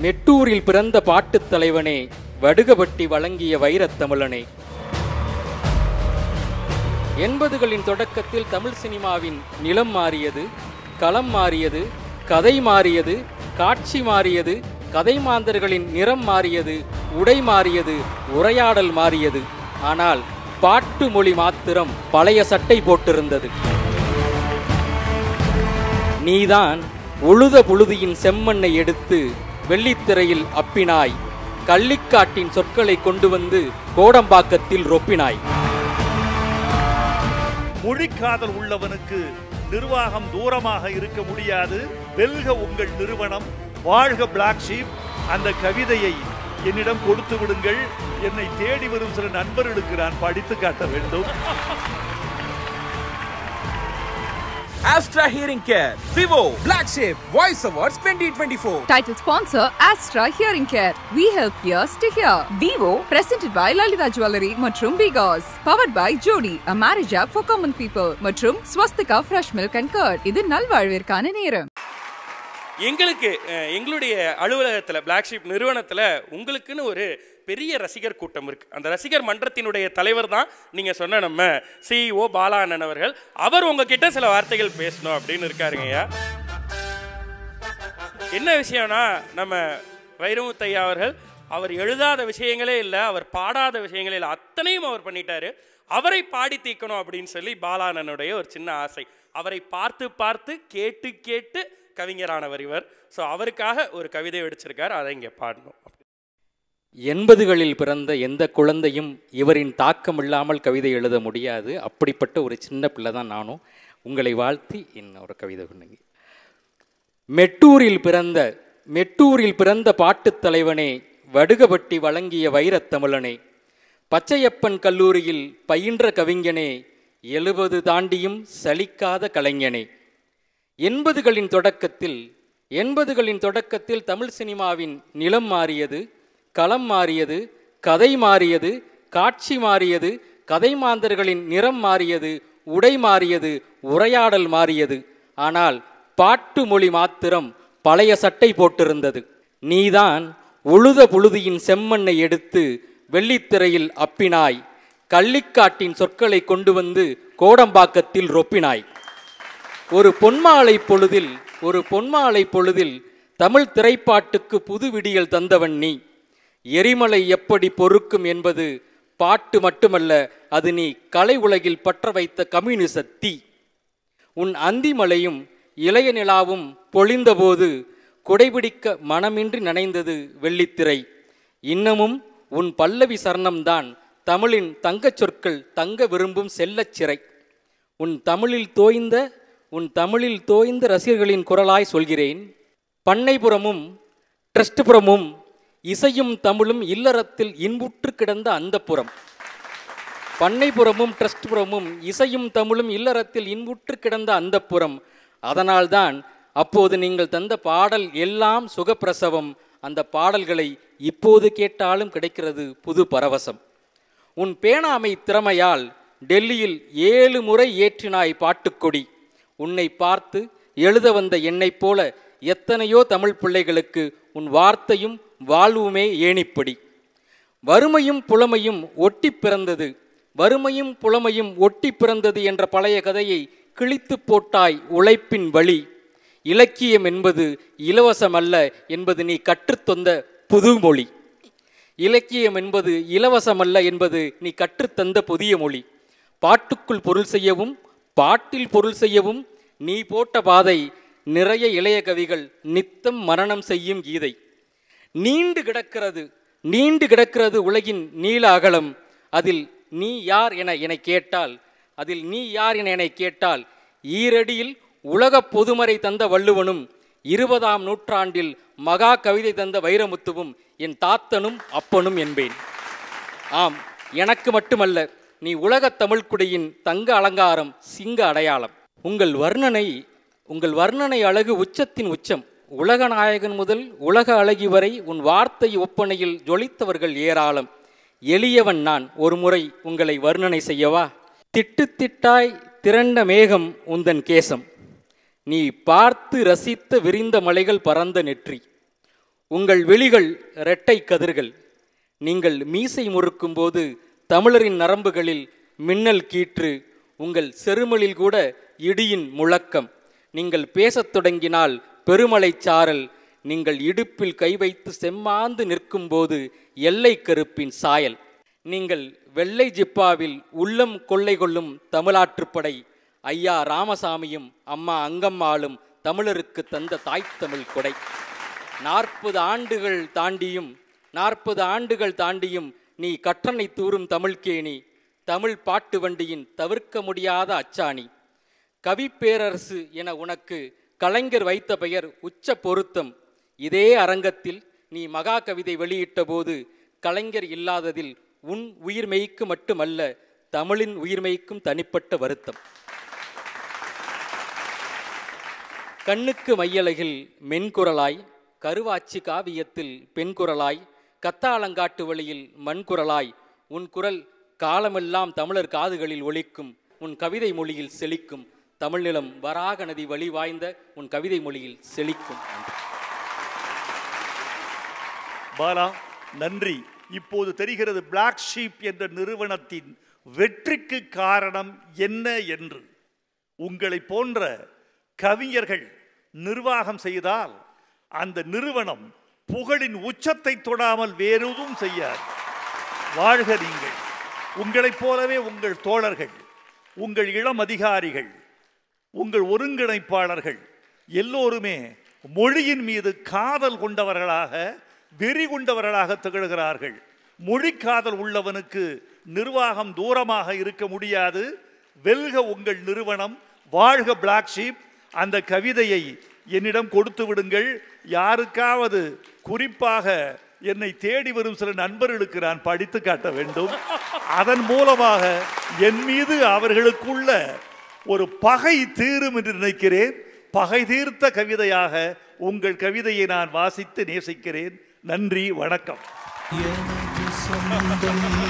மெட்டூரில் பிறந்த பாட்டுத் தலைவனே, வடுகபட்டி வழங்கிய வைரத் தமிழனே. 80களின் தொடக்கத்தில் தமிழ் சினிமாவின் நிலம் மாறியது, களம் மாறியது, கதை மாறியது, காட்சி மாறியது, கதை மாந்தர்களின் நிறம் மாறியது, உடை மாறியது, உரையாடல் மாறியது. ஆனால் பாட்டு மொழி மாத்திரம் பழைய சட்டை போட்டிருந்தது. நீதான் உழுத புழுதியின் செம்மண்ணை எடுத்து வெள்ளித்திரையில் அப்பினாய், கள்ளிக்காட்டின் சொற்களை கொண்டு வந்து கோடம்பாக்கத்தில் ரொப்பினாய். மொழிக்காதல் உள்ளவனுக்கு நிர்வாகம் தூரமாக இருக்க முடியாது. வெல்க உங்கள் நிறுவனம், வாழ்க பிளாக் ஷீப். அந்த கவிதையை என்னிடம் கொடுத்து விடுங்கள். என்னை தேடி வரும் சில நண்பர்களுக்கு நான் படித்து காட்ட வேண்டும். Astra Hearing Care, Vivo, Black Sheep, Voice Awards 2024. Title sponsor Astra Hearing Care. We help ears to hear. Vivo, presented by Lalita Jewelry மற்றும் Bigos. Powered by Jody, a marriage app for common people. மற்றும் Swastika Fresh Milk and Curd. இது நல்வாழ்விற்கான நேரம். எங்களுடைய அலுவலகத்தில் black sheep நிறுவனத்தில் உங்களுக்குன்னு ஒரு பெரிய ரசிகர் கூட்டம் இருக்குது. அந்த ரசிகர் மன்றத்தினுடைய தலைவர் தான் நீங்கள் சொன்ன நம்ம CEO பாலா அண்ணன் அவர்கள். அவர் உங்ககிட்ட சில வார்த்தைகள் பேசணும் அப்படின்னு இருக்காருங்கய்யா. என்ன விஷயம்னா, நம்ம வைரமுத்தையா அவர்கள் அவர் எழுதாத விஷயங்களே இல்லை, அவர் பாடாத விஷயங்களே இல்லை, அத்தனையும் அவர் பண்ணிட்டாரு. அவரை பாடி தீக்கணும் அப்படின்னு சொல்லி பாலா அண்ணனுடைய ஒரு சின்ன ஆசை. அவரை பார்த்து பார்த்து கேட்டு கேட்டு கவிஞரானவர் இவர். ஸோ அவருக்காக ஒரு கவிதை வெடிச்சிருக்கார், அதை இங்கே பாடணும். 80களில் பிறந்த எந்த குழந்தையும் இவரின் தாக்கம் இல்லாமல் கவிதை எழுத முடியாது. அப்படிப்பட்ட ஒரு சின்ன பிள்ளை தான் நானும். உங்களை வாழ்த்தி இன்னொரு கவிதை பண்ணுங்க. மெட்டூரில் பிறந்த பாட்டுத் தலைவனே, வடுகபட்டி வழங்கிய வைரத் தமிழனே. பச்சையப்பன் கல்லூரியில் பயின்ற கவிஞனே, 70 தாண்டியும் சலிக்காத கலைஞனே. 80களின் தொடக்கத்தில் தமிழ் சினிமாவின் நிலம் மாறியது, களம் மாறியது, கதை மாறியது, காட்சி மாறியது, கதை மாந்தர்களின் நிறம் மாறியது, உடை மாறியது, உரையாடல் மாறியது. ஆனால் பாட்டு மொழி மாத்திரம் பழைய சட்டை போட்டிருந்தது. நீதான் உழுத புழுதியின் செம்மண்ணை எடுத்து வெள்ளித்திரையில் அப்பினாய், கள்ளிக்காட்டின் சொற்களை கொண்டு வந்து கோடம்பாக்கத்தில் ரொப்பினாய். ஒரு பொன்மாலை பொழுதில் தமிழ் திரைப்பாட்டுக்கு புது விடியல் தந்தவன் நீ. எரிமலை எப்படி பொறுக்கும் என்பது பாட்டு மட்டுமல்ல, அது நீ கலை உலகில் பற்ற வைத்த கம்யூனிச தீ. உன் அந்திமலையும் இளைய நிலாவும் பொழிந்தபோது குடைபிடிக்க மனமின்றி நனைந்தது வெள்ளித்திரை. இன்னமும் உன் பல்லவி சரணம்தான் தமிழின் தங்கச் சொற்கள் தங்க விரும்பும் செல்லச் சிறை. உன் தமிழில் தோய்ந்த ரசிகர்களின் குரலாய் சொல்கிறேன். பண்ணைபுரமும் ட்ரஸ்ட்புரமும் இசையும் தமிழும் இல்லறத்தில் இன்புற்று கிடந்த அந்தப்புறம். பண்ணைபுரமும் ட்ரஸ்ட்புரமும் இசையும் தமிழும் இல்லறத்தில் இன்புற்று கிடந்த அந்தப்புறம். அதனால்தான் அப்போது நீங்கள் தந்த பாடல் எல்லாம் சுகப்பிரசவம். அந்த பாடல்களை இப்போது கேட்டாலும் கிடைக்கிறது புது பரவசம். உன் பேணாமை திறமையால் டெல்லியில் 7 முறை ஏற்றினாய் பாட்டுக்கொடி. உன்னை பார்த்து எழுத வந்த என்னைப் போல எத்தனையோ தமிழ் பிள்ளைகளுக்கு உன் வார்த்தையும் வாழ்வுமே ஏணிப்படி. வறுமையும் புலமையும் ஒட்டி பிறந்தது என்ற பழைய கதையை கிழித்து போட்டாய் உழைப்பின் வழி. இலக்கியம் என்பது இலவசமல்ல என்பது நீ கற்றுத்தந்த புதுமொழி. இலக்கியம் என்பது இலவசமல்ல என்பது நீ கற்றுத்தந்த புதிய மொழி. பாட்டுக்குள் பொருள் செய்யவும் பாட்டில் பொருள் செய்யவும் நீ போட்ட பாதை. நிறைய இளைய கவிகள் நித்தம் மரணம் செய்யும் கீதை. நீண்டு கிடக்கிறது உலகின் நீள அகலம். அதில் நீ யார் என என்னை கேட்டால் ஈரடியில் உலக பொதுமறை தந்த வள்ளுவனும் 20ஆம் நூற்றாண்டில் மகா கவிதை தந்த வைரமுத்துவும் என் தாத்தனும் அப்பனும் என்பேன். ஆம், எனக்கு மட்டுமல்ல, நீ உலகத் தமிழ்குடியின் தங்க அலங்காரம், சிங்க அடையாளம். உங்கள் வர்ணனை அழகு உச்சத்தின் உச்சம். உலக நாயகன் முதல் உலக அழகி வரை உன் வார்த்தை ஒப்பனையில் ஜொலித்தவர்கள் ஏராளம். எளியவன் நான், ஒரு முறை உங்களை வர்ணனை செய்யவா? திட்டு திட்டாய் திரண்ட மேகம் உந்தன் கேசம். நீ பார்த்து ரசித்த விரிந்த மலைகள் பரந்த நெற்றி. உங்கள் விழிகள் இரட்டை கதிர்கள். நீங்கள் மீசை முறுக்கும் போது தமிழரின் நரம்புகளில் மின்னல் கீற்று. உங்கள் செருமலில் கூட இடியின் முழக்கம். நீங்கள் பேசத் தொடங்கினால் பெருமலை சாரல். நீங்கள் இடுப்பில் கை வைத்து செம்மாந்து நிற்கும் போது எல்லை கருப்பின் சாயல். நீங்கள் வெள்ளை ஜிப்பாவில் உள்ளம் கொள்ளை கொள்ளும் தமிழாற்றுப்படை. ஐயா ராமசாமியும் அம்மா அங்கம்மாளும் தமிழருக்கு தந்த தாய்த்தமிழ் கொடை. 40 ஆண்டுகள் தாண்டியும் நீ கற்றனை தூரும் தமிழ்கேணி. தமிழ் பாட்டு வண்டியின் தவிர்க்க முடியாத அச்சாணி. கவி பேரரசு என உனக்கு கலைஞர் வைத்த பெயர் உச்ச பொருத்தம். இதே அரங்கத்தில் நீ மகா கவிதை வெளியிட்ட போது கலைஞர் இல்லாததில் உன் உயிர்மெய்க்கு மட்டுமல்ல தமிழின் உயிர்மெய்க்கும் தனிப்பட்ட வருத்தம். கண்ணுக்கு மையலகில் மென்குரலாய், கருவாச்சி காவியத்தில் பெண்குரலாய், கத்தாளங்காட்டு வழியில் மண்குரலாய், உன் குரல் காலமெல்லாம் தமிழர் காதுகளில் ஒலிக்கும். உன் கவிதை மொழியில் செழிக்கும். தமிழ்நிலம் வராக நதி வழி வாய்ந்த உன் கவிதை மொழியில் செழிக்கும். பாலா, நன்றி. இப்போது தெரிகிறது பிளாக் ஷீப் என்ற நிறுவனத்தின் வெற்றிக்கு காரணம் என்ன என்று. உங்களை போன்ற கவிஞர்கள் நிர்வாகம் செய்தால் அந்த நிறுவனம் புகழின் உச்சத்தை தொடாமல் வேறெதுவும் செய்யாது. வாழ்க நீங்கள். உங்களைப் போலவே உங்கள் தோழர்கள், உங்கள் இளம் அதிகாரிகள், உங்கள் ஒருங்கிணைப்பாளர்கள் எல்லோருமே மொழியின் மீது காதல் கொண்டவர்களாக, வெறி கொண்டவர்களாக திகழ்கிறார்கள். மொழி காதல் உள்ளவனுக்கு நிர்வாகம் தூரமாக இருக்க முடியாது. வெல்க உங்கள் நிறுவனம், வாழ்க பிளாக் ஷீப். அந்த கவிதையை என்னிடம் கொடுத்து விடுங்கள். யாருக்காவது, குறிப்பாக என்னை தேடி வரும் சில நண்பர்களுக்கு நான் படித்து காட்ட வேண்டும். அதன் மூலமாக என் மீது அவர்களுக்குள்ள ஒரு பகை தீரும் என்று நினைக்கிறேன். பகை தீர்த்த கவிதையாக உங்கள் கவிதையை நான் வாசித்து நேசிக்கிறேன். நன்றி, வணக்கம்.